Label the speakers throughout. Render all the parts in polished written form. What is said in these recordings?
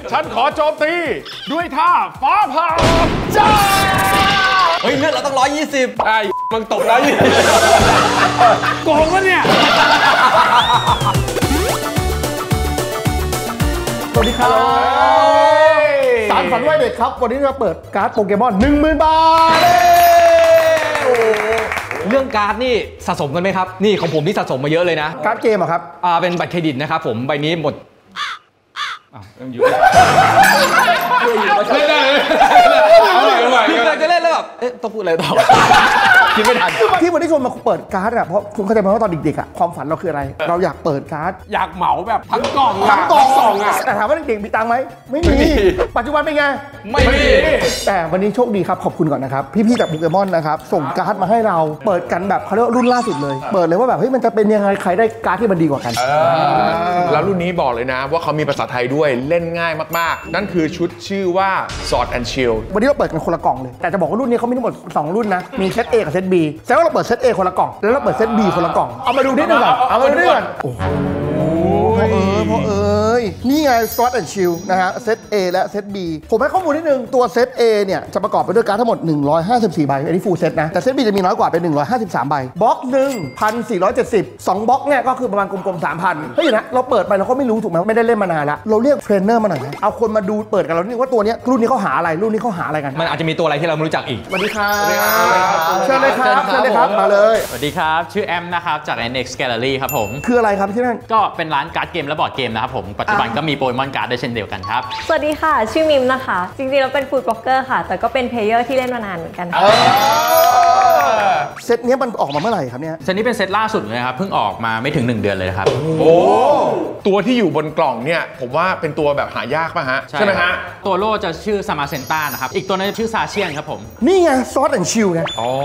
Speaker 1: ฉันขอโจมตีด้วยท่าฟ้าผ่าจ้า
Speaker 2: เฮ้ยเลือดเราต้อง120
Speaker 1: ไอ้มึงตบแล้วยี่โกงวะเนี่ย
Speaker 3: สวัสดีครับสารฝันวัยเด็กครับวันนี้เราเปิดการ์ดโปเกมอน 10,000 บาท
Speaker 2: เรื่องการ์ดนี่สะสมกันไหมครับนี่ของผมที่สะสมมาเยอะเลยนะ
Speaker 3: การ์ดเกมอะครับ
Speaker 2: เป็นบัตรเครดิตนะครับผมใบนี้หมด
Speaker 1: อยู่เล่นได้เลย
Speaker 2: พี่เคยจะเล่นแล้วแบบต้องพูดอะไรต่อคิดไม่ทัน
Speaker 3: ที่วันนี้ชวนมาเปิดการ์ดอะเพราะคุณเข้าใจไหมว่าตอนเด็กๆอะความฝันเราคืออะไรเราอยากเปิดการ์ด
Speaker 1: อยากเหมาแบบทั้งกล่องอะ
Speaker 3: แต่ถามว่าเด็กๆมีตังค์ไหมไม่มีปัจจุบันเป็นไง
Speaker 1: ไม่มี
Speaker 3: แต่วันนี้โชคดีครับขอบคุณก่อนนะครับพี่ๆจากโปเกมอนนะครับส่งการ์ดมาให้เราเปิดกันแบบเขาเรียกรุ่นล่าสุดเลยเปิดเลยว่าแบบเฮ้ยมันจะเป็นยังไงใครได้การ์ดที่มันดีกว่ากัน
Speaker 1: แล้วรุ่นนี้บอกเลยนะว่าเขามีภาษาไทยด้วยเล่นง่ายมากๆนั่นคือชุดชื่อว่า Sword and Shield
Speaker 3: วันนี้เราเปิดกันคนละกล่องเลยแต่จะบอกว่ารุ่นนี้เขามีทั้งหมด2รุ่นนะมีเซต A กับเซต B แสดงว่าเราเปิดเซต A คนละกล่องแล้วเราเปิดเซต B คนละกล่องเอามาดูนิดนึงก่อนเอามาดูนิดนึงก่อนโอ้โหพ่อเอ้ยนี่ไง Sword and Shield นะฮะเซต A และเซต B ผมให้ข้อมูลนิดนึงตัวเซต A เนี่ยจะประกอบไปด้วยการ์ดทั้งหมด154ใบอันนี้ full set นะแต่เซต B จะมีน้อยกว่าเป็น153ใบบล็อกหนึ่ง 1,470 2บล็อกเนี่ยก็คือประมาณกลมๆ 3,000 เฮ้ยนะเราเปิดไปเราก็ไม่รู้ถูกไหมไม่ได้เล่นมานานแล้วเราเรียกเทรนเนอร์มาหน่อยนะเอาคนมาดูเปิดกันเรานี่ว่าตัวนี้รุ่นนี้เขาหาอะไรรุ่นนี้เขาหาอะไรกัน
Speaker 2: มันอาจจะมีตัวอะไรที่เราไม่รู้จักอีก
Speaker 3: สวัสดีครับเชิญเลยครับเชิญเลยครับมาเลย
Speaker 4: สวัสดีครับชื่อแอมนะครับจาก NX Gallery ครับผม
Speaker 3: คืออะไรครับที่นั่น
Speaker 4: ก็เป็นร้านการ์ดเกมและบอร์ดเกมนะครับผมปัจจุบันก็มีโปเกมอนการ์ดได้เช่นเดียวกันครับ
Speaker 5: สวัสดีค่ะชื่อมิมนะคะจริงๆเราเป็นฟู้ดบล็อกเกอร์ค่ะแต่ก็เป็นเพลเยอร์ที่เล่นมานานเหมือนกัน
Speaker 3: เซตนี้มันออกมาเมื่อไหร่ครับเนี่ย
Speaker 4: เซตนี้เป็นเซตล่าสุดเลยครับเพิ่งออกมาไม่ถึง1เดือนเลยครับ
Speaker 1: โอ้ตัวที่อยู่บนกล่องเนี่ยผมว่าเป็นตัวแบบหายากป่ะฮะใช่ไหมฮะ
Speaker 4: ตัวโล่จะชื่อซามาเซนต้านะครับอีกตัวนึงชื่อซาเชียนครับผม
Speaker 3: นี่ไงซอสแอนด์ชิลไง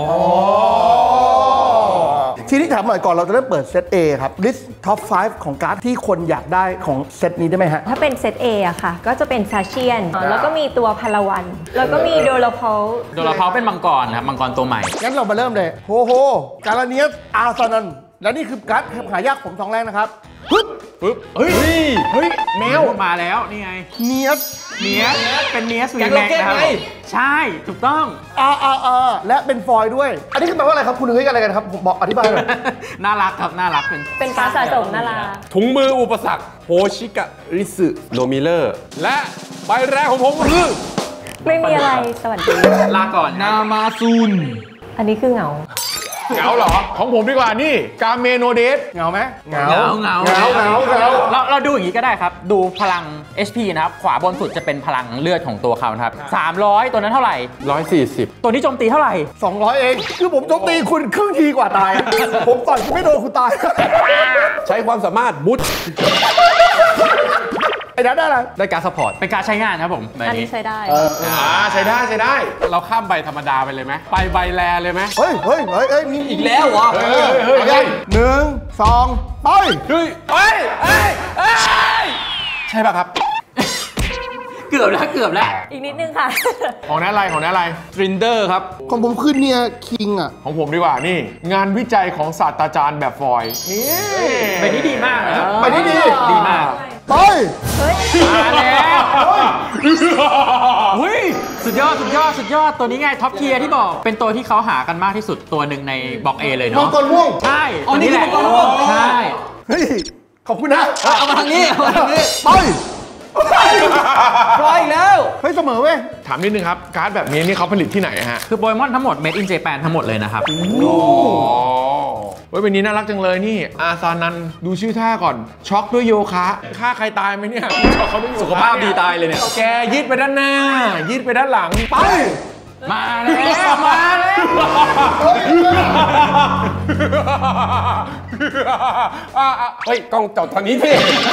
Speaker 3: ทีนี้ถามหน่อยก่อนเราจะเริ่มเปิดเซต A ครับ list top 5 ของการ์ดที่คนอยากได้ของเซตนี้ได้ไหมฮะ
Speaker 5: ถ้าเป็นเซต A อะค่ะก็จะเป็นซาเชียนแล้วก็มีตัวพาราวันแล้วก็มีโดราเพล
Speaker 4: เป็นมังกรครับมังกรตัวใหม่
Speaker 3: งั้นเรามาเริ่มเลยโฮโฮการาเนียสอาร์ซานันและนี่คือการ์ดหายากผมทองแรงนะครับปึ๊บ
Speaker 1: เฮ้ยแมว
Speaker 4: มาแล้วนี่ไง
Speaker 3: เนียส
Speaker 4: เป็นเนียสวีแม็กนะครับใช่ถูกต้อง
Speaker 3: และเป็นฟอยด้วยอันนี้คือแปลว่าอะไรครับคุณเฮ้ยอะไรกันครับผมบอกอธิบายหน่อย
Speaker 4: น่ารักครับน่ารัก
Speaker 5: เป็นการสะสมน่ารัก
Speaker 1: ถุงมืออุปสรรคโฮชิกะริสึโนมิเลอร์และใบแรกของผมคือ
Speaker 5: ไม่มีอะไรสวัสดี
Speaker 4: ลาก่อนนามาซูน
Speaker 5: อันนี้คือเหงา
Speaker 1: เหรอของผมดีกว่านี่กาเมโนเดส
Speaker 3: เหงาไหม
Speaker 4: เหงาเราดูอย่างนี้ก็ได้ครับดูพลัง HP นะครับขวาบนสุดจะเป็นพลังเลือดของตัวเขานะครับ300ตัวนั้นเท่าไหร่
Speaker 1: 140
Speaker 4: ตัวนี้โจมตีเท่าไหร่
Speaker 3: 200เองคือผมโจมตีคุณครึ่งทีกว่าตายผมต่อยคุณไม่โดนคุณตาย
Speaker 1: ใช้ความสามารถมุด
Speaker 3: ไอ้นั่นได้อะไร
Speaker 4: ได้การซัพพอร์ตเป็นการใช้งานครับผม
Speaker 5: อันนี้ใช้ได้
Speaker 1: ใช้ได้เราข้ามใบธรรมดาไปเลยไหมไปใบแรเลยไหม
Speaker 3: เฮ้ยมี
Speaker 2: อีกแล้วเหรอ
Speaker 3: 1 2ไป
Speaker 1: ใช่ป่ะครับ
Speaker 4: เกือบแล้ว
Speaker 5: อีกนิดนึงค่ะ
Speaker 1: ของนั้นอะไร
Speaker 4: ทรินเดอร์ครับ
Speaker 3: ของผมคือเนี่ยคิงอ่ะ
Speaker 1: ของผมดีกว่านี่งานวิจัยของศาสตราจารย์แบบฟอยนี่
Speaker 4: ใบนี้ดีมากนะ
Speaker 3: ใบนี้
Speaker 4: ดีมาก
Speaker 3: ไป
Speaker 4: มาแล้วสุดยอดตัวนี้ไงท็อปเทียร์ที่บอกเป็นตัวที่เขาหากันมากที่สุดตัวหนึ่งในบล็อก A เลยเนาะ
Speaker 3: มังกรม่วง
Speaker 4: ใช่
Speaker 3: อันนี้คือมังกรม่วง
Speaker 4: ใช่
Speaker 3: เฮ้ยขอบคุณนะ
Speaker 4: เอามาทางนี้
Speaker 3: ไป
Speaker 4: ปล่อยแล้ว
Speaker 3: เฮ้ยเสมอเว้ย
Speaker 1: ถามนิดนึงครับการ์ดแบบนี้นี่เขาผลิตที่ไหนฮะ
Speaker 4: คือโปเกมอนทั้งหมด Made in Japan ทั้งหมดเลยนะครับ
Speaker 1: เว้ยวันนี้น่ารักจังเลยนี่อาซานันดูชื่อท่าก่อนช็อกด้วยโยคะฆ่าใครตายไหมเนี่ยช็อกเขาด้วยโยคะ
Speaker 4: สุขภาพดีตายเลยเนี่ย
Speaker 1: แกยืดไปด้านหน้ายืดไปด้านหลัง
Speaker 3: ไป
Speaker 4: มาแล้ว
Speaker 1: เฮ้ยกล้องจอดทางนี้สิ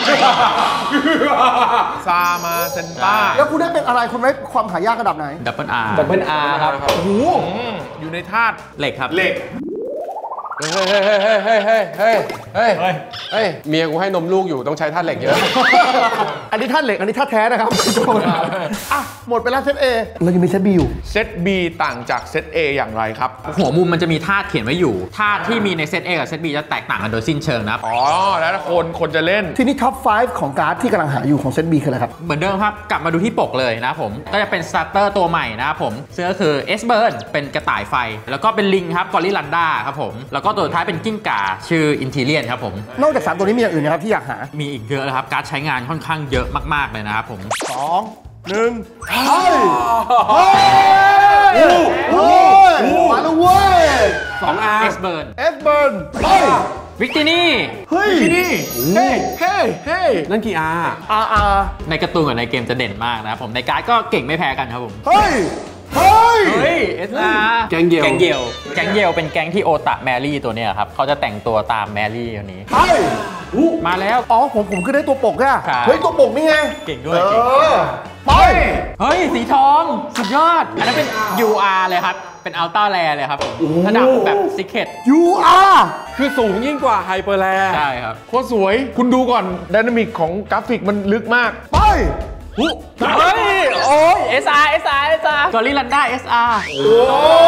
Speaker 1: ซามาเซนต้า
Speaker 3: แล้วคุณได้เป็นอะไรคุณได้ความหายากระดับไหน
Speaker 4: ดับเบิลอาร์
Speaker 3: ครับโอ้โห
Speaker 1: อยู่ในธาตุ
Speaker 4: เหล็กครับ
Speaker 1: เหล็ก
Speaker 2: เมียกูให้นมลูกอยู่ต้องใช้ท่าเหล็กเยอะ
Speaker 3: อันนี้ท่าเหล็กอันนี้ท่าแท้นะครับอ่ะหมดไปแล้วเซต A เรายังมีเซต B อยู่
Speaker 1: เซต B ต่างจากเซต A อย่างไรครับ
Speaker 4: หัวมุมมันจะมีธาตุเขียนไว้อยู่ธาตุที่มีในเซต A กับเซต B จะแตกต่างกันโดยสิ้นเชิงนะครับ
Speaker 1: อ๋อแล้วคนจะเล่น
Speaker 3: ทีนี้ท็อป 5 ของการ์ดที่กำลังหาอยู่ของเซต B คืออะไรครับ
Speaker 4: เหมือนเดิมครับกลับมาดูที่ปกเลยนะครับผมก็จะเป็นสตาร์เตอร์ตัวใหม่นะครับผมซึ่งก็คือ S-Burn เป็นกระต่ายไฟแล้วก็เป็นลิงครับกอริลลันดาครับผมแล้วก็ตัวสุดท้ายเป็นกิ้งก่าชื่ออินทีเลียนครับผม
Speaker 3: นอกจาก3ตัวนี้มีอย่างอื่นนะครับที่อยากหา
Speaker 4: มีอีกเยอะเลยครับการ์ดใช้งานค่อนข้างเยอะมากๆเลยนะครับผม
Speaker 3: 2 1เฮ้ยมาแล้วเว้ย
Speaker 4: 2R S-Burn
Speaker 3: เฮ้ย
Speaker 4: วิกตินี่
Speaker 3: เฮ้ย
Speaker 1: เฮ้ย
Speaker 2: นั่นกี่
Speaker 3: R
Speaker 4: ในการ์ตูนกับในเกมจะเด่นมากนะครับผมในการ์ดก็เก่งไม่แพ้กันครับผม
Speaker 3: เฮ้ย
Speaker 4: SR
Speaker 2: แก๊งเยล
Speaker 4: เป็นแก๊งที่โอตะแมรี่ตัวเนี้ยครับเขาจะแต่งตัวตามแมรี่ตัวนี้มาแล้ว
Speaker 3: อ๋อผมคือได้ตัวปกอะเฮ้ยตัวปกนี่ไง
Speaker 4: เก่งด้วยไปเฮ้ยสีทองสุดยอดอันนั้นเป็น UR เลยครับเป็นอัลต้าแรเลยครับระดับแบบซิกเก็ต
Speaker 3: UR
Speaker 2: คือสูงยิ่งกว่าไฮเปอร์แร
Speaker 4: ใช่ครับ
Speaker 1: โคตรสวยคุณดูก่อนไดนามิกของกราฟิกมันลึกมาก
Speaker 3: ไป
Speaker 4: เฮ้ยโอ้ย SR กอริลลันดา SR
Speaker 3: โอ้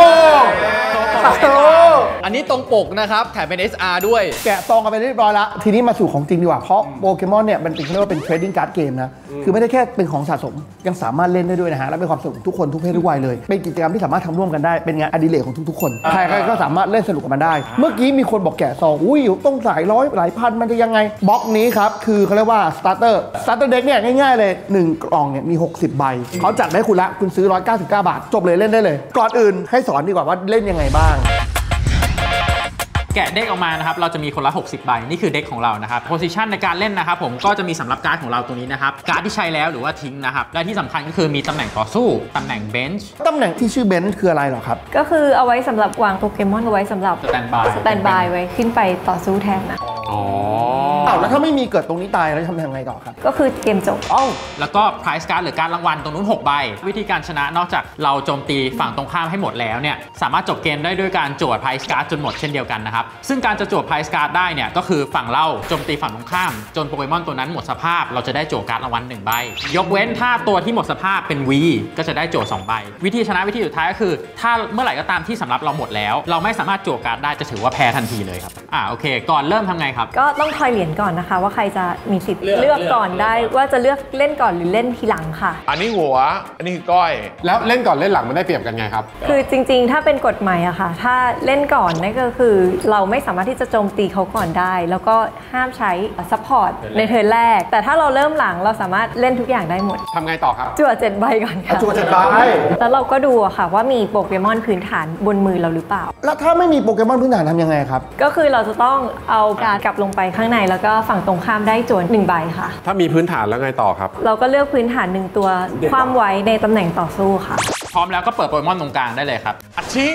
Speaker 4: อันนี้ตรงปกนะครับแถมเป็น SR ด้วย
Speaker 3: แกะซองกันไปเรียบร้อยแล้วทีนี้มาสู่ของจริงดีกว่าเพราะโปเกมอนเนี่ยมันเป็นเรียกว่าเป็นเทรดดิ้งการ์ดเกมนะคือไม่ได้แค่เป็นของสะสมยังสามารถเล่นได้ด้วยนะฮะและเป็นความสนุกทุกคนทุกเพศทุกวัยเลยเป็นกิจกรรมที่สามารถทำร่วมกันได้เป็นงานอดิเรกของทุกๆคนใครๆก็สามารถเล่นสนุกกับมันได้เมื่อกี้มีคนบอกแกะซองอุ้ยต้องหลายร้อยหลายพันมันจะยังไงบล็อกนี้ครับคือเขาเรียกว่าสตาร์เตอร์เด็กเนี่ยง่ายๆเลย1กล่องเนี่ยมี60 ใบเขาจัดให้คุณละคุณซื้อ199 บาทจบเลยเล่นได้เลยก่อนอื่นให้สอนดีกว่าว่าเล่นยังไงบ้าง
Speaker 4: แกะเด็กออกมานะครับเราจะมีคนละ60 ใบนี่คือเด็กของเรานะครับโพซิชันในการเล่นนะครับผมก็จะมีสำหรับการ์ดของเราตัวนี้นะครับการ์ดที่ใช้แล้วหรือว่าทิ้งนะครับและที่สำคัญก็คือมีตำแหน่งต่อสู้ตำแหน่งเบนช์
Speaker 3: ตำแหน่งที่ชื่อเบนช์คืออะไรหรอครับ
Speaker 5: ก็คือเอาไว้สำหรับวางโปเกมอนเอาไว้สำหรับ
Speaker 4: สแตนบาย
Speaker 5: ไว้ขึ้นไปต่อสู้แทนนะ
Speaker 3: แล้วถ้าไม่มีเกิดตรงนี้ตายแล้วทำยังไงต่อครับ
Speaker 5: ก็คือเกมจบ
Speaker 4: แล้วก็ prize card หรือการรางวัลตรงนู้น6 ใบวิธีการชนะนอกจากเราโจมตีฝั่งตรงข้ามให้หมดแล้วเนี่ยสามารถจบเกมได้ด้วยการโจทย์ prize card จนหมดเช่นเดียวกันนะครับซึ่งการจะโจทย์ prize card ได้เนี่ยก็คือฝั่งเราโจมตีฝั่งตรงข้ามจนโปเกมอนตัวนั้นหมดสภาพเราจะได้โจทย์การ์ดรางวัล1 ใบยกเว้นถ้าตัวที่หมดสภาพเป็น V ก็จะได้โจทย์2 ใบวิธีชนะวิธีสุดท้ายก็คือถ้าเมื่อไหร่ก็ตามที่สำหรับเราหมดแล้วเราไม่สามารถโจทย์การ์ดได้จะถือว่าแพ้ทันทีเลยครับโอเคก่อนเริ่มทำไงครับ
Speaker 5: ก็ต้องทอยเหรียญก่อนนะคะว่าใครจะมีสิทธิ์เลือกก่อนได้ว่าจะเลือกเล่นก่อนหรือเล่นทีหลังค่ะ
Speaker 1: อันนี้หัวอันนี้ก้อย
Speaker 2: แล้วเล่นก่อนเล่นหลังมันได้เปรียบกันไงครับ
Speaker 5: คือจริงๆถ้าเป็นกฎหมายอะค่ะถ้าเล่นก่อนนั่นก็คือเราไม่สามารถที่จะโจมตีเขาก่อนได้แล้วก็ห้ามใช้ซัพพอร์ตในเทิร์นแรกแต่ถ้าเราเริ่มหลังเราสามารถเล่นทุกอย่างได้หมด
Speaker 2: ทำไงต่อครับ
Speaker 5: จั่ว7 ใบก่อนค่ะ
Speaker 3: จั่ว7 ใบ
Speaker 5: แล้วเราก็ดูอะค่ะว่ามีโปเกมอนพื้นฐานบนมือเราหรือเปล่า
Speaker 3: แล้วถ้าไม่มีโปเกมอนพื้นฐานทำยังไงครับ
Speaker 5: ก็คือเราจะต้องเอาการกลับลงไปข้างในแล้วก็ฝั่งตรงข้ามได้จั่ว1 ใบค่ะ
Speaker 2: ถ้ามีพื้นฐานแล้วไงต่อครับ
Speaker 5: เราก็เลือกพื้นฐาน1 ตัวความไว้ในตำแหน่งต่อสู้ค่ะ
Speaker 4: พร้อมแล้วก็เปิดโปเกมอนตรงกลางได้เลยครับ
Speaker 1: ชิง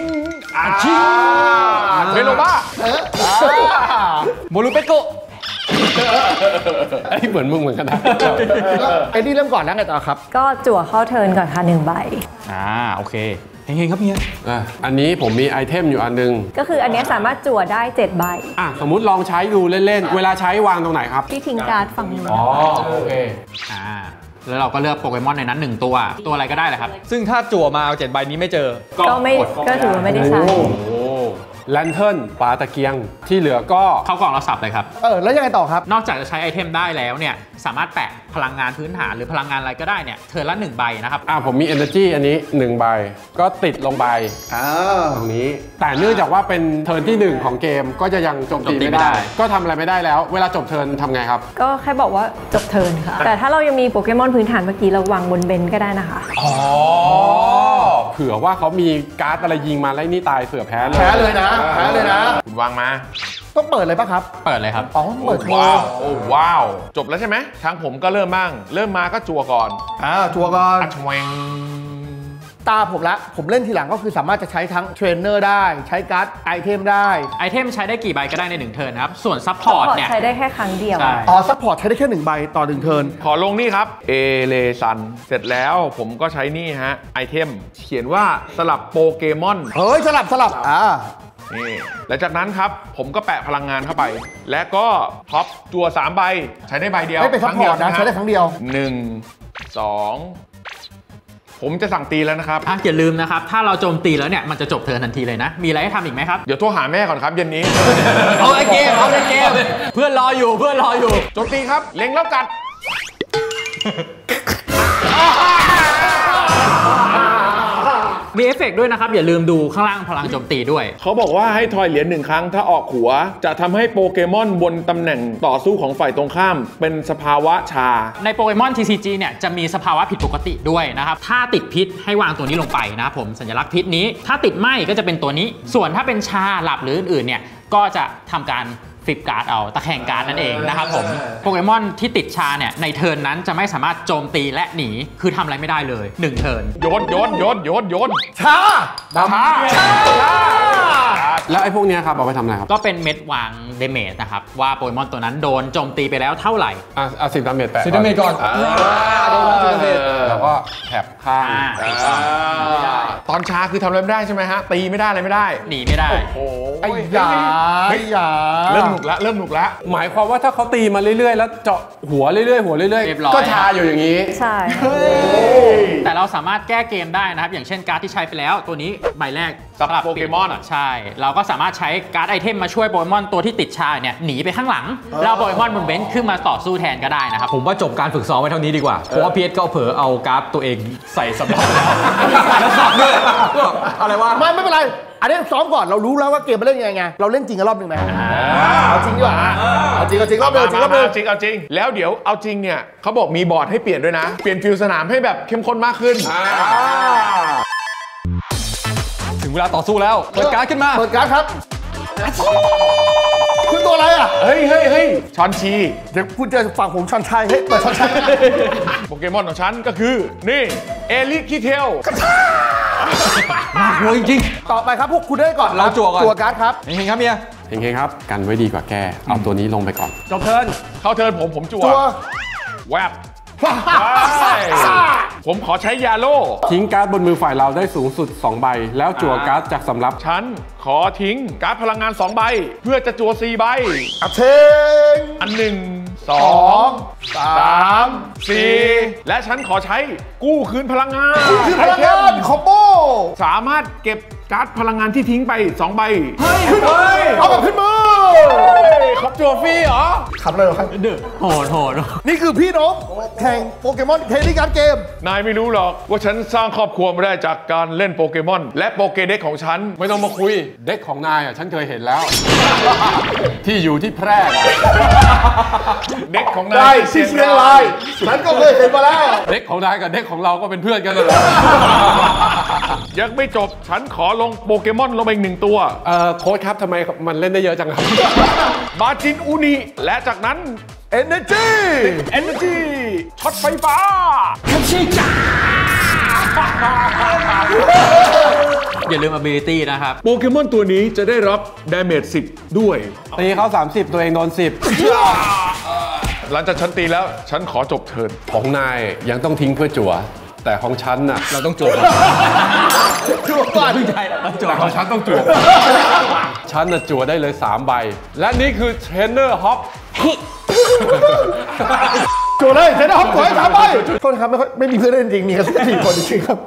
Speaker 1: เมโลบ้า
Speaker 4: โมรุเปโกะ
Speaker 2: ไอ้เหมือนมึงเหมือนกันนะ
Speaker 3: ไอ้นี่เริ่มก่อนแล้วไงต่อครับ
Speaker 5: ก็จั่วเข้าเทิร์นก่อนค่ะ1 ใบ
Speaker 4: โอเคเฮงๆครับเฮีย
Speaker 2: อันนี้ผมมีไอเทมอยู่อันนึง
Speaker 5: ก็คืออันนี้สามารถจั่วได้7 ใบ
Speaker 2: สมมุติลองใช้ดูเล่นๆเวลาใช้วางตรงไหนครับ
Speaker 5: ที่ทิ้งการ์ดฝั่งนู้น
Speaker 2: โอเค
Speaker 4: แล้วเราก็เลือกโปเกมอนในนั้น1 ตัวอะไรก็ได้เลยครับซึ่งถ้าจั่วมาเอา7 ใบนี้ไม่เจอ
Speaker 5: ก็ถือว่าไม่ได้ใช้
Speaker 2: แลนเทิร์นปลาตะเกียงที่เหลือก็
Speaker 4: เข้ากล่องเราสับเลยครับ
Speaker 3: แล้วยังไงต่อครับ
Speaker 4: นอกจากจะใช้ไอเทมได้แล้วเนี่ยสามารถแปะพลังงานพื้นฐานหรือพลังงานอะไรก็ได้เนี่ยเทิร์นละ1 ใบนะครับ
Speaker 2: ผมมี Energy อันนี้1 ใบก็ติดลงไปตรงนี้แต่เนื่องจากว่าเป็นเทิร์นที่1ของเกมก็จะยังโจมตีไม่ได้ก็ทำอะไรไม่ได้แล้วเวลาจบเทิร์นทำไงครับ
Speaker 5: ก็แค่บอกว่าจบเทิร์นค่ะแต่ถ้าเรายังมีโปเกมอนพื้นฐานเมื่อกี้เราวางบนเบนก็ได้นะคะ
Speaker 2: เผื่อว่าเขามีการ์ดอะไรยิงมาแล้วนี่ตายเสือแพ้
Speaker 3: เลยนะ
Speaker 1: คุณวางมา
Speaker 3: ต้องเปิดเลยปะครับ
Speaker 4: เปิดเลยครับ
Speaker 3: เปิด
Speaker 1: ว้าวจบแล้วใช่ไหมทางผมก็เริ่มบ้างเริ่มมาก็จั่วก่อน
Speaker 3: จั่วก่อน
Speaker 1: ชวง
Speaker 3: ตาผมละผมเล่นทีหลังก็คือสามารถจะใช้ทั้งเทรนเนอร์ได้ใช้การ์ดไอเทมได้
Speaker 4: ไอเทมใช้ได้กี่ใบก็ได้ใน1 เทิร์นครับส่วนซัพพอร์ตเนี่ย
Speaker 5: ใช้ได้แค่ครั้งเดียว
Speaker 3: ซัพพอร์ตใช้ได้แค่1 ใบต่อ1 เทิร์น
Speaker 1: ขอลงนี่ครับเอเลซันเสร็จแล้วผมก็ใช้นี่ฮะไอเทมเขียนว่าสลับโปเกมอน
Speaker 3: สลับ
Speaker 1: นี่และจากนั้นครับผมก็แปะพลังงานเข้าไป และก็ท็อปจั่ว3 ใบใช้ได้ใบเดียว
Speaker 3: ไม่เป็นซัพพอร์ตนะใช้ได้ครั้งเดียว
Speaker 1: 1 2 ผมจะสั่งตีแล้วนะครับ
Speaker 4: อย่าลืมนะครับถ้าเราโจมตีแล้วเนี่ยมันจะจบเทิร์นทันทีเลยนะมีอะไรให้ทำอีกไหมครับ
Speaker 1: เดี๋ยวโทรหาแม่ก่อนครับเย็นนี้
Speaker 4: เอาไอเกมเพื่อนรออยู่
Speaker 1: โจมตีครับเล็งแล้วกัด
Speaker 4: มีเอฟเฟกต์ด้วยนะครับอย่าลืมดูข้างล่างพลังโจมตีด้วย
Speaker 1: เขาบอกว่าให้ทอยเหรียญ1 ครั้งถ้าออกหัวจะทำให้โปเกมอนบนตำแหน่งต่อสู้ของฝ่ายตรงข้ามเป็นสภาวะชา
Speaker 4: ในโปเกมอน TCG เนี่ยจะมีสภาวะผิดปกติด้วยนะครับถ้าติดพิษให้วางตัวนี้ลงไปนะครับผมสัญลักษณ์พิษนี้ถ้าติดไหม้ก็จะเป็นตัวนี้ส่วนถ้าเป็นชาหลับหรืออื่นๆเนี่ยก็จะทำการฟลิปการ์ดเอาตะแคงการ์ดนั่นเองนะครับผมโปเกมอนที่ติดชาเนี่ยในเทิร์นนั้นจะไม่สามารถโจมตีและหนีคือทำอะไรไม่ได้เลย1เทิร์น
Speaker 1: โยน
Speaker 3: ชา
Speaker 2: แล้วไอ้พวกเนี้ยครับเอาไปทำอะไรครับ
Speaker 4: ก็เป็นเม็ดวางเดเมจนะครับว่าโปเกมอนตัวนั้นโดนโจมตีไปแล้วเท่าไหร่
Speaker 2: 10 ดาเมจแปะ
Speaker 3: 10 ดาเมจก่อน
Speaker 2: แล้วก็แถบข้าง
Speaker 1: ตอนชาคือทำอะไรไม่ได้ใช่ไหมฮะตีไม่ได้อะไรไม่ได้
Speaker 4: หนีไม่ได้
Speaker 1: โอ้
Speaker 3: ไอ้ยา
Speaker 1: เริ่มหนุกแล้ว
Speaker 2: หมายความว่าถ้าเขาตีมาเรื่อยๆแล้วเจาะหัวเรื่อยๆก็ชาอยู่อย่างนี้
Speaker 5: ใช่
Speaker 4: แต่เราสามารถแก้เกมได้นะครับอย่างเช่นการ์ดที่ใช้ไปแล้วตัวนี้ใบแรก
Speaker 1: สำหรับโปเกมอน
Speaker 4: ใช่เราก็สามารถใช้การ์ดไอเทมมาช่วยโปเกมอนตัวที่ติดชาเนี่ยหนีไปข้างหลังแล้วโปเกมอนบนเบนช์ขึ้นมาต่อสู้แทนก็ได้นะครับ
Speaker 6: ผมว่าจบการฝึกซ้อมไว้เท่านี้ดีกว่าเพราะว่าพีเอสก็เผลอเอาการ์ดตัวเองใส่สำรับแล้วสับด้วยอะไรวะ
Speaker 3: ไม่เป็นไรอันนี้ซ้อมก่อนเรารู้แล้วว่าเกมมันเล่นยังไงเราเล่นจริงกันรอบนึงไหมเอาจริงดีกว่าเอาจริงรอบนึง
Speaker 1: เอาจริงแล้วเดี๋ยวเอาจริงเนี่ยเขาบอกมีบอร์ดให้เปลี่ยนด้วยนะเปลี่ยนฟิลสนามให้แบบเข้มข้นมากขึ้น
Speaker 6: ถึงเวลาต่อสู้แล้วเปิดการ์ดขึ้นมา
Speaker 3: เปิดการ์ดครับคุณตัวอะไรอ่ะ
Speaker 1: เฮ้ยชอนชี
Speaker 3: เดี๋ยวคุณจะฝั่งผมชอนชัยเฮ้ยเปิดชอนชัย
Speaker 1: โปเกมอนของฉันก็คือนี่เอลิคิเทล
Speaker 6: น่ากลัวจริง
Speaker 3: ๆต่อไปครับพวกคุณได้ก่อน
Speaker 6: เราจั่วก่อน
Speaker 3: จั่วการ์ดครับ
Speaker 6: เฮงๆครับเมีย
Speaker 2: เฮงๆครับกันไว้ดีกว่าแกเอาตัวนี้ลงไปก่อน
Speaker 1: จบเทิร์นเข้าเทิร์นผมจั่วแวบผมขอใช้ยาโล่
Speaker 2: ทิ้งการ์ดบนมือฝ่ายเราได้สูงสุด2 ใบแล้วจั่วการ์ดจากสำรับ
Speaker 1: ฉันขอทิ้งการ์ดพลังงาน2 ใบเพื่อจะจั่ว4 ใบ
Speaker 3: เทง
Speaker 1: อัน1 2 3 4และฉันขอใช้กู้คืนพลังงาน
Speaker 3: คอมโบ
Speaker 1: สามารถเก็บการ์ดพลังงานที่ทิ้งไป2 ใบ
Speaker 3: เอาแบบขึ้นมือ
Speaker 1: ขับจั่วฟรีเหรอ
Speaker 3: ขับเลยเหรอครับ
Speaker 4: โหด
Speaker 3: นี่คือพี่น้องแข่งโปเกมอนเทนนิสการ์ดเกม
Speaker 1: นายไม่รู้หรอกว่าฉันสร้างครอบครัวมาได้จากการเล่นโปเกมอนและโปเกเด็กของฉัน
Speaker 2: ไม่ต้องมาคุยเด็กของนายฉันเคยเห็นแล้วที่อยู่ที่แพร่
Speaker 1: เด็กของนาย
Speaker 3: ที่เชียงรายฉันก็เคยเห็นมาแล้ว
Speaker 2: เด็กของนายกับเด็กของเราก็เป็นเพื่อนกันเลย
Speaker 1: ยังไม่จบฉันขอลงโปเกมอนลงไปอีก1 ตัว
Speaker 2: โค้ชครับทำไมมันเล่นได้เยอะจังครับ
Speaker 1: บาจินอุนิและจากนั้น
Speaker 3: Energy
Speaker 1: ช็อตไฟฟ้า
Speaker 3: ชิจ้า
Speaker 4: อย่าลืม ability นะครับ
Speaker 1: โปเกมอนตัวนี้จะได้รับ damage 10 ด้วย
Speaker 2: ตีเขา30ตัวเองโดน
Speaker 1: 10หลังจากฉันตีแล้วฉันขอจบเทิร์น
Speaker 2: ของนายยังต้องทิ้งเพื่อจั่วแต่ของฉันน่ะ
Speaker 6: เราต้องจั่ว
Speaker 3: ก่อน
Speaker 2: แต่ของฉันต้องจั่วฉันน่ะจั่วได้เลย3 ใบและนี่คือเทรนเนอร์ฮอป
Speaker 3: จั่วเลยเทรนเนอร์ฮอปจั่วให้3 ใบโทษครับไม่มีเพื่อนเล่นจริงมีแค่4 คนจริงครับ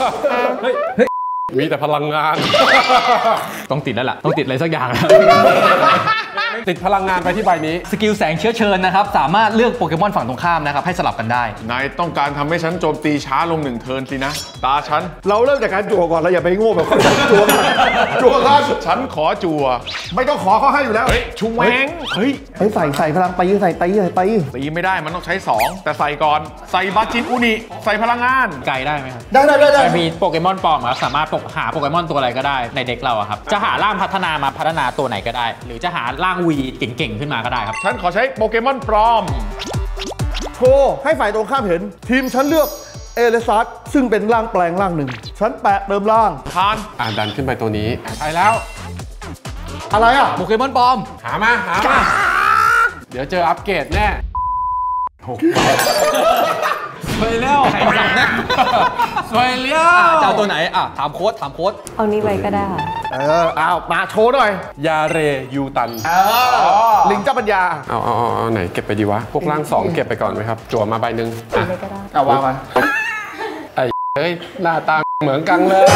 Speaker 2: มีแต่พลังงาน
Speaker 6: ต้องติดแล้วล่ะต้องติดอะไรสักอย่าง
Speaker 2: ติดพลังงานไปที่ใบนี้
Speaker 6: สกิลแสงเชื้อเชิญนะครับสามารถเลือกโปเกมอนฝั่งตรงข้ามนะครับให้สลับกันได้
Speaker 1: นายต้องการทำให้ฉันโจมตีช้าลง1 เทิร์นสินะตาฉัน
Speaker 3: เราเริ่มจากการจั่วก่อนเราอย่าไปโง่แบบจั่วครับ
Speaker 1: ฉันขอจั่ว
Speaker 3: ไม่ต้องขอเขาให้อยู่แล้ว
Speaker 1: ชุงแหวง
Speaker 3: ใส่พลังตีใส่
Speaker 1: ตีไม่ได้มันต้องใช้2แต่ใส่ก่อนใส่บาจินอุนิใส่พลังงาน
Speaker 4: ไกลได้ไหมครับ
Speaker 3: ได้
Speaker 4: มีโปเกมอนปลอมครับสามารถหาโปเกมอนตัวอะไรก็ได้ในเด็กเราครับจะหาร่างพัฒนามาพัฒนาตัวไหนก็ได้หรือจะหาร่างวีเก่งๆขึ้นมาก็ได้ครับ
Speaker 1: ฉันขอใช้โปเกมอนปลอม
Speaker 3: โชว์ให้ฝ่ายตรงข้ามเห็นทีมฉันเลือกเอเลซัสซึ่งเป็นร่างแปลงร่างหนึ่งฉันแปะเติมร่าง
Speaker 1: ผ่าน
Speaker 2: ดันขึ้นไปตัวนี้
Speaker 1: ใช่แล้ว
Speaker 3: อะไรอ่ะ
Speaker 6: โปเกมอนปลอม
Speaker 2: หามาเดี๋ยวเจออัปเกรดแน่
Speaker 6: สวยแล้วสวยแล้วจะเอาตัวไหนถามโค้ด
Speaker 5: เอานี้ไว้ก็ได้ค่ะ
Speaker 3: เอามาโชว์หน่อย
Speaker 2: ยาเรยูตัน
Speaker 3: ลิงเจ้าปัญญา
Speaker 2: เอาไหนเก็บไปดีวะ พวกร่างสองเก็บไปก่อนไหมครับ จั่วมาใบหนึ่ง
Speaker 5: เอาไว้ก็ได้
Speaker 3: เอาวางมา
Speaker 2: ไอ้เฮ้ยหน้าตาเหมือนกันเลย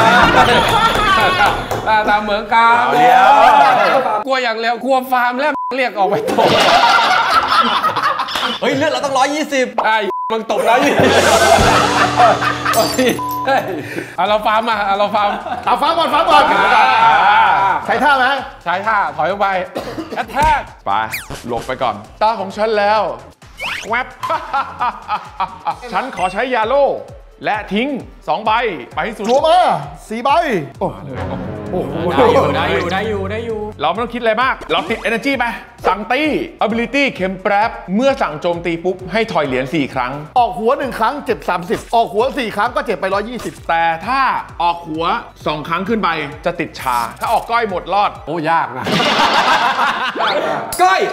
Speaker 2: หน้าตาเหมือนกันกลัวอย่างเร็วกลัวฟาร์มแล้วเรียกออกไปตบ
Speaker 6: เฮ้ยเลือดเราต้อง120
Speaker 2: ไอ้มึงตบแล้วยี่เอาเราฟาร์มมาเอาเราฟาร์ม
Speaker 3: เอาฟังก่อนใช้ท่าไหม
Speaker 2: ใช้ท่าถอยออกไปแอทแทก
Speaker 1: ไปหลบไปก่อน ตาของฉันแล้วแวบ ฉันขอใช้ยาโลและทิ้ง2 ใบไปให้สุด
Speaker 3: จั่วมา4 ใบโอ้โห
Speaker 4: ได้อยู่
Speaker 1: เราไม่ต้องคิดอะไรมาก เราติด energy ไปสั่งตี ability เข็มแปรบเมื่อสั่งโจมตีปุ๊บให้ถอยเหรียญ4 ครั้ง
Speaker 3: ออกหัว1 ครั้งเจ็บ30ออกหัว4 ครั้งก็เจ็บไป120
Speaker 1: แต่ถ้าออกหัว2 ครั้งขึ้นไปจะติดชา ถ้าออกก้อยหมดรอด
Speaker 2: โอ้ยากนะ
Speaker 6: ก้อย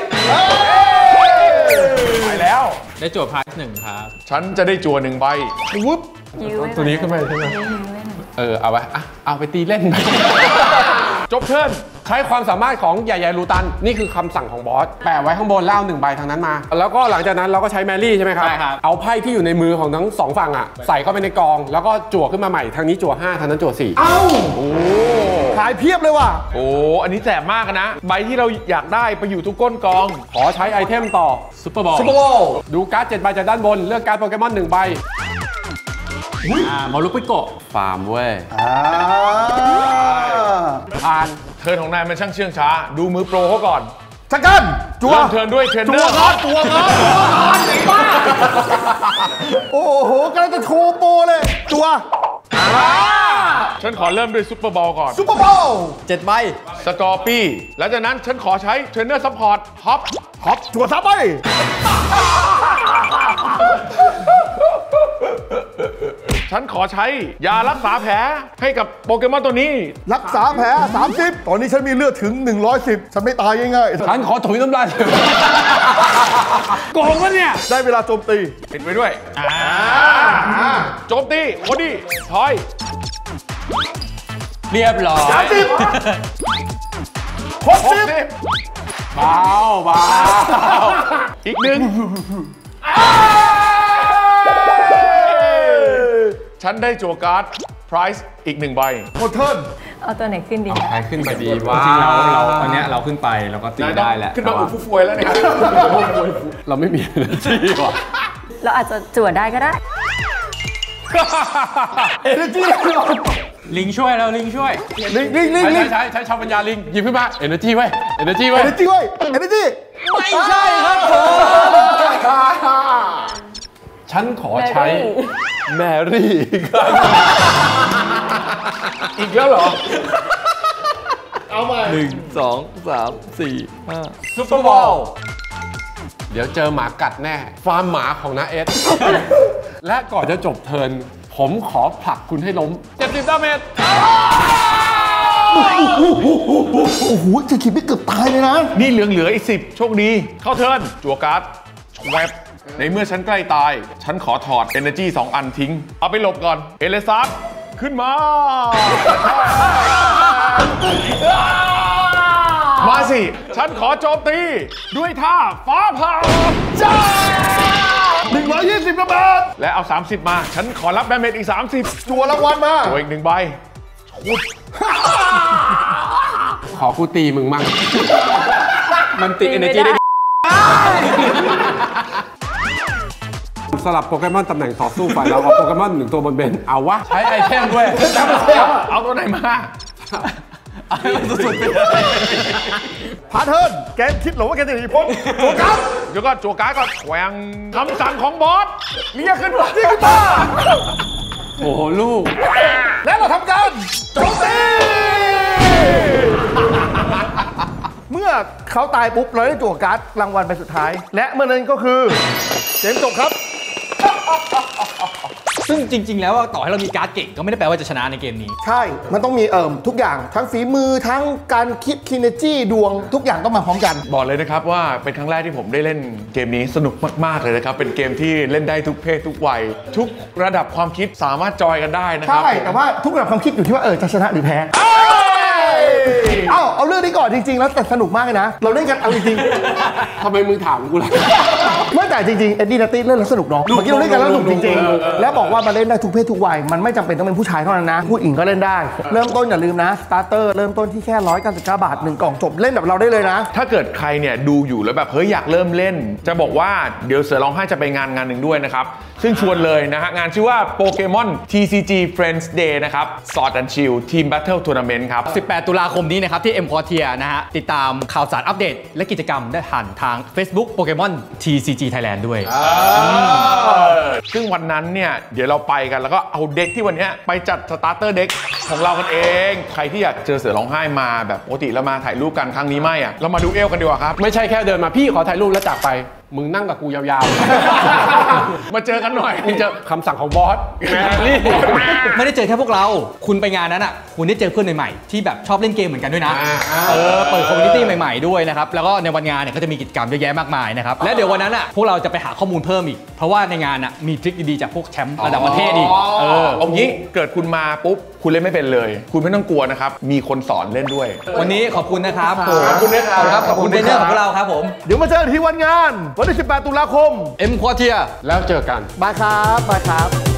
Speaker 1: ไปแล้ว
Speaker 4: ได้จั่วพาร์ท1ครับ
Speaker 1: ฉันจะได้จั่ว1 ใบวุ๊บ
Speaker 5: ยื้อไว้
Speaker 2: ตัวนี้ขึ้นไปใช่ไหมเอาไว้เอาไปตีเล่นไป
Speaker 1: จบเทิร์น
Speaker 2: ใช้ความสามารถของใหญ่ๆรูตันนี่คือคำสั่งของบอสแปะไว้ข้างบนแล้วเอา1 ใบทางนั้นมา แล้วก็หลังจากนั้นเราก็ใช้แมรี่ใช่ไหมครับ
Speaker 4: ใช่ครับ
Speaker 2: เอาไพ่ที่อยู่ในมือของทั้ง2 ฝั่งใส่เข้าไปในกองแล้วก็จั่วขึ้นมาใหม่ทางนี้จั่ว5ทางนั้นจั่ว4
Speaker 3: เอ้าขายเพียบเลยว่ะ
Speaker 1: โอ้อันนี้แสบมากนะ ใบที่เราอยากได้ไปอยู่ทุกก้นกอง
Speaker 2: ขอใช้ไอเทมต่อ
Speaker 4: ซุปเปอร์บอล
Speaker 2: ดูการ์ด7 ใบจากด้านบนเลือกการ์ดโปเกมอน1 ใบ
Speaker 4: มารุปิโกะ
Speaker 2: ฟาร์มเว้ยผ่าน
Speaker 1: เทิร์นของนายมันช่างเชื่องช้า ดูมือโปรเขาก่อน
Speaker 3: ชักกันจั่ว
Speaker 1: เริ่มเทิร์นด้วยเทรนเนอร์
Speaker 3: จั่วก่อนไหนบ้าโอ้โหกำลังจะโชว์โปรเลยจั่ว
Speaker 1: ฉันขอเริ่มด้วยซุปเปอร์บอลก่อน
Speaker 3: ซุปเปอร์โบว์
Speaker 6: 7 ใบ
Speaker 1: สกอร์ปี้หลังจากนั้นฉันขอใช้เทรนเนอร์ซัพพอร์ตฮอป
Speaker 3: จั่ว3 ใบ
Speaker 1: ฉันขอใช้ยารักษาแผลให้กับโปเกมอนตัวนี้
Speaker 3: รักษาแผล30ตอนนี้ฉันมีเลือดถึง110ฉันไม่ตายง่ายๆ
Speaker 2: ฉันขอถุยน้ำลายโกงวะเนี่ย
Speaker 3: ได้เวลาโจมตี
Speaker 1: ติดไว้ด้วยโจมตีโคดี้ถอย
Speaker 4: เรียบร้อย
Speaker 3: 60 60
Speaker 2: เบา
Speaker 1: อีก1ฉันได้จั่วการ์ดไพรส์อีก1 ใบ
Speaker 3: โคเทิร์น
Speaker 5: เอาตัวไหนขึ้นดีคะ
Speaker 2: ใครขึ้นไปดี
Speaker 6: จ
Speaker 2: วะ
Speaker 6: ริงๆเราตอนเนี้ยเราขึ้นไปเราก็ตีได้แล้ว
Speaker 1: ขึ้นมาอุดฟุ่ฟวยแล้วเนี่ย
Speaker 2: เราไม่มีที่ว่ะ
Speaker 5: เราอาจจะจั่วได้ก็ได้
Speaker 3: เอเนจี
Speaker 4: ลิงช่วยแล้วลิงช่วย
Speaker 3: ลิง
Speaker 2: ใช้ชาวปัญญาลิงหยิบขึ้นมาเอเนจีไว้
Speaker 3: เอเนจีเว้ยเอเนจี
Speaker 2: ไม่ใช่ครับผมฉันขอใช้แมรี่ครับ
Speaker 1: อีกแล้วเหรอ
Speaker 3: เอาใหม่
Speaker 6: 1 2 3 4 5
Speaker 2: ซุปเปอร์บอลเดี๋ยวเจอหมากัดแน่ ฟาร์มหมาของน้าเอส และก่อนจะจบเทิร์นผมขอผลักคุณให้ล้ม70 ดาเมจ
Speaker 3: โอ้โหจะขีดไม่เกือบตายเลยนะ
Speaker 1: นี่เหลืออีก10โชคดี เข้าเทิร์นจั่วการ์ดแวบในเมื่อฉันใกล้ตาย ฉันขอถอด Energy 2 อันทิ้ง เอาไปหลบก่อน เอเลซัสขึ้นมา มาสิ ฉันขอโจมตีด้วยท่าฟ้าผ่าจ้า
Speaker 3: 120ระเบิด
Speaker 1: และเอา 30 มา ฉันขอรับดาเมจอีก 30
Speaker 3: จั่วรางวัลมา
Speaker 1: ตัวอีก1 ใบชุด
Speaker 2: ขอกูตีมึงมั่ง
Speaker 6: มันติด energy ได้
Speaker 2: สลับโปเกมอนตำแหน่งต่อสู้ฝ่ายเราเอาโปเกมอน1 ตัวบนเบนเอาวะ ใช้ไอเทมด้วย
Speaker 1: เอาตัวไหนมา
Speaker 6: สุดๆไปเลย
Speaker 3: พาเทิร์นแกคิดเหรอว่าแกจะหนีพ้นจั่วการ์ด
Speaker 1: เดี๋ยวก็จั่วการ์ดก่อนแหวงคำสั่งของบอสเรียกขึ้นมา
Speaker 2: โอ้โหลูก
Speaker 3: แล้วเราทำการโจมตี เมื่อเขาตายปุ๊บเราได้จั่วการ์ดรางวัลไปสุดท้าย และเมื่อนั้นก็คือเกมจบครับ
Speaker 6: ซึ่งจริง ๆ แล้วต่อให้เรามีการ์ดเก่งก็ไม่ได้แปลว่าจะชนะในเกมนี้
Speaker 3: ใช่มันต้องมีทุกอย่างทั้งฝีมือทั้งการคิดคินเนจี้ดวงทุกอย่างต้องมาพร้อมกัน
Speaker 1: บอกเลยนะครับว่าเป็นครั้งแรกที่ผมได้เล่นเกมนี้สนุกมากๆเลยนะครับเป็นเกมที่เล่นได้ทุกเพศทุกวัยทุกระดับความคิดสามารถจอยกันได้นะครับ
Speaker 3: ใช่แต่ว่าทุกระดับความคิดอยู่ที่ว่าจะชนะหรือแพ้เอาเรื่องนี้ก่อนจริงๆแล้วแต่สนุกมากเลยนะเราเล่นกันเอาจริง
Speaker 2: ทำไมมึงถามกูล่ะ
Speaker 3: ไม่แต่จริงๆเอ็ดดี้นัตตี้เล่นแล้วสนุกเนาะเมื่อกี้เราเล่นกันแล้วสนุกจริงๆแล้วบอกว่ามาเล่นได้ทุกเพศทุกวัยมันไม่จำเป็นต้องเป็นผู้ชายเท่านั้นนะผู้หญิงก็เล่นได้เริ่มต้นอย่าลืมนะสตาร์เตอร์เริ่มต้นที่แค่199 บาท1กล่องจบเล่นแบบเราได้เลยนะ
Speaker 1: ถ้าเกิดใครเนี่ยดูอยู่แล้วแบบเฮ้ยอยากเริ่มเล่นจะบอกว่าเดี๋ยวเสือร้องไห้จะไปงานหนึ่งด้วยนะครับซึ่งชวนเลยนะฮะงานชื่อว่าโปเกมอน TCG Friends Day นะครับ Sword and Shield Team Battle Tournament ครับ
Speaker 6: 18 ตุลาคมนี้นะครับที่ M Quartier นะฮะติดตามข่าวสารอัปเดตและกิจกรรมได้ผ่านทาง Facebook Pokemon TCG Thailand ด้วย
Speaker 1: ซึ่งวันนั้นเนี่ยเดี๋ยวเราไปกันแล้วก็เอาเด็กที่วันนี้ไปจัดสตาร์เตอร์เด็กของเรากันเองใครที่อยากเจอเสือร้องไห้มาแบบปกติแล้วมาถ่ายรูปกันครั้งนี้ไม่อะเรามาดูเอลกันดีกว่าครับ
Speaker 2: ไม่ใช่แค่เดินมาพี่ขอถ่ายรูปแล้วจากไปมึงนั่งกับกูยาว
Speaker 1: ๆ มาเจอกันหน่อย
Speaker 2: มึงเจอคำสั่งของบอสแมรี่
Speaker 6: ไม่ได้เจอแค่พวกเราคุณไปงานนั้นอ่ะคุณได้เจอเพื่อนใหม่ๆที่แบบชอบเล่นเกมเหมือนกันด้วยนะเปิดคอมมูนิตี้ใหม่ๆด้วยนะครับแล้วก็ในวันงานเนี่ยก็จะมีกิจกรรมเยอะแยะมากมายนะครับและเดี๋ยววันนั้นอ่ะพวกเราจะไปหาข้อมูลเพิ่มอีกเพราะว่าในงานอ่ะมีทริคดีๆจากพวกแชมป์ระดับประเทศอีก
Speaker 1: เอางี้เกิดคุณมาปุ๊บคุณเล่นไม่เป็นเลยคุณไม่ต้องกลัวนะครับมีคนสอนเล่นด้วย
Speaker 6: วันนี้ขอบคุณนะครับ
Speaker 1: ขอบคุณนะครับ
Speaker 6: ขอบคุณเทรนเนอร์ของเราครับผม
Speaker 3: เดี๋ยวมาเจอกันที่วันงานวันที่18 ตุลาคม
Speaker 6: M Quartier
Speaker 2: แล้วเจอกัน
Speaker 3: บายครับ